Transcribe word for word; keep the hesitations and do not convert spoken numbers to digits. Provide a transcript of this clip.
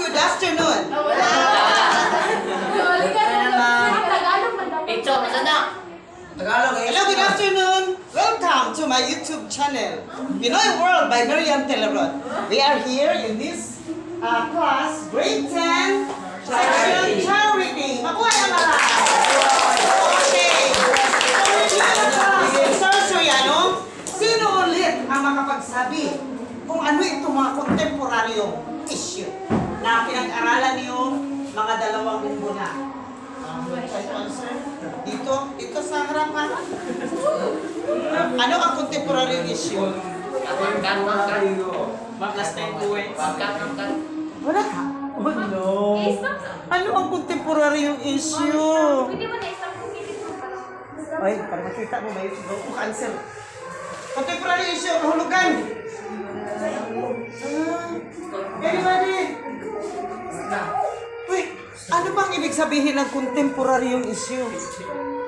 good afternoon. Ito, masana. Hello, good afternoon. Welcome to my YouTube channel, Pinoy World by Miriam Telerod. We are here in this uh, class, grade ten, section charity. Makuha na mga. Okay. Sir Soriano, sino ulit ang makapagsabi kung ano itong mga kontemporaryong issue na pinag-aralan niyo mga dalawang linggo na? Dito, dito sa harapan. Ano ang contemporary issue? Makan, makan. Last time uwi. Makan, makan. Wala ka? Oh no. Ano ang contemporary issue? Ay, para makita mo ba yung siguro cancer. Contemporary issue, hulugan. Anybody? Uy, ano bang ibig sabihin ng contemporary issue?